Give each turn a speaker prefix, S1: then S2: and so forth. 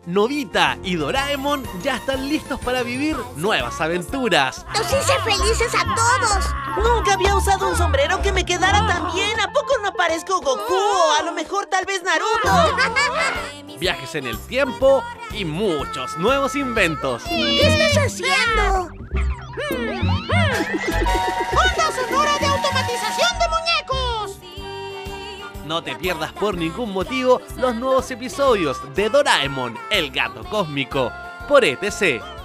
S1: Nobita y Doraemon ya están listos para vivir nuevas aventuras.
S2: ¡Nos hice felices a todos!
S3: Nunca había usado un sombrero que me quedara tan bien. ¿A poco no parezco Goku? O a lo mejor tal vez Naruto.
S1: Viajes en el tiempo y muchos nuevos inventos.
S2: ¿Qué estás haciendo?
S4: ¡Banda sonora de automatización de muñecos!
S1: No te pierdas por ningún motivo los nuevos episodios de Doraemon, el gato cósmico, por ETC.